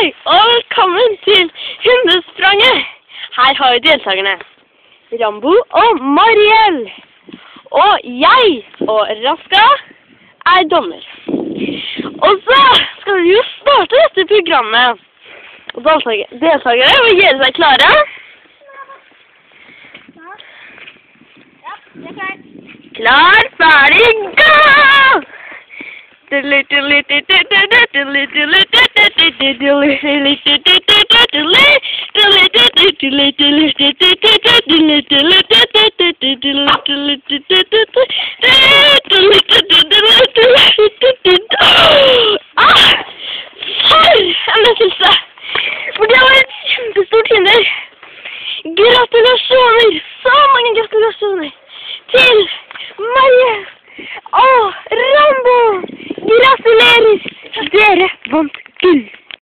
Hei, og velkommen til Hundespranget. Her har vi deltakerne Rambo og Mariel. Og jeg og Raska er dommer. Og så skal vi jo starte dette programmet. Og deltakere må gjøre seg klare. Ja, det er klart. Klar, ferdig, gå!